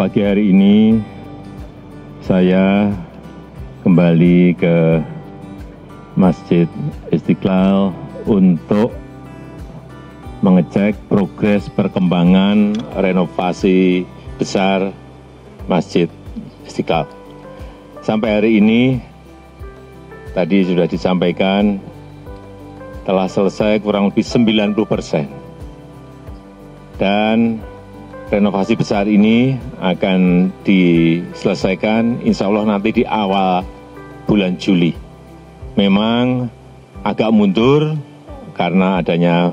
Pagi hari ini saya kembali ke Masjid Istiqlal untuk mengecek progres perkembangan renovasi besar Masjid Istiqlal. Sampai hari ini, tadi sudah disampaikan, telah selesai kurang lebih 90%. Dan renovasi besar ini akan diselesaikan insya Allah nanti di awal bulan Juli. Memang agak mundur karena adanya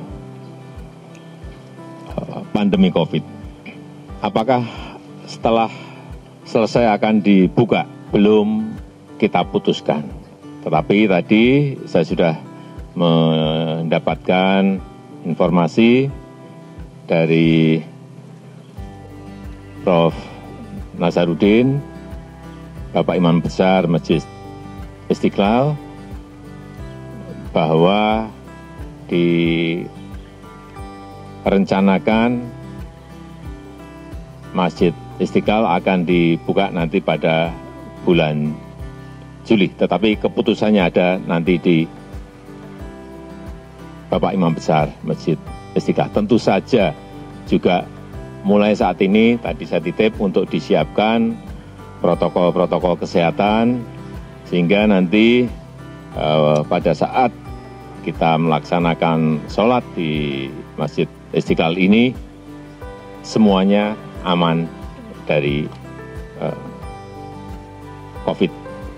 pandemi COVID. Apakah setelah selesai akan dibuka? Belum kita putuskan. Tetapi tadi saya sudah mendapatkan informasi dari Prof. Nasaruddin, Bapak Imam Besar Masjid Istiqlal, bahwa direncanakan Masjid Istiqlal akan dibuka nanti pada bulan Juli. Tetapi keputusannya ada nanti di Bapak Imam Besar Masjid Istiqlal. Tentu saja juga mulai saat ini tadi saya titip untuk disiapkan protokol-protokol kesehatan sehingga nanti pada saat kita melaksanakan sholat di Masjid Istiqlal ini semuanya aman dari COVID.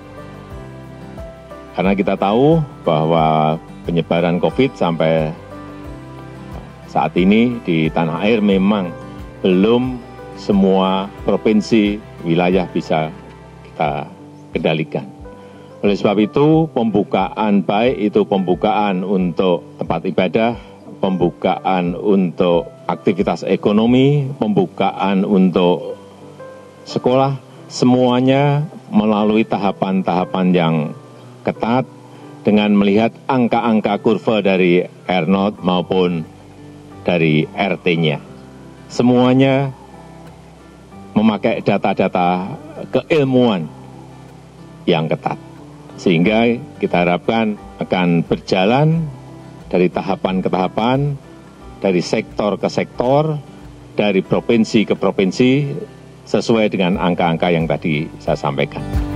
Karena kita tahu bahwa penyebaran COVID sampai saat ini di tanah air memang belum semua provinsi, wilayah bisa kita kendalikan. Oleh sebab itu, pembukaan baik itu pembukaan untuk tempat ibadah, pembukaan untuk aktivitas ekonomi, pembukaan untuk sekolah, semuanya melalui tahapan-tahapan yang ketat dengan melihat angka-angka kurva dari R0 maupun dari RT-nya. Semuanya memakai data-data keilmuan yang ketat. Sehingga kita harapkan akan berjalan dari tahapan ke tahapan, dari sektor ke sektor, dari provinsi ke provinsi, sesuai dengan angka-angka yang tadi saya sampaikan.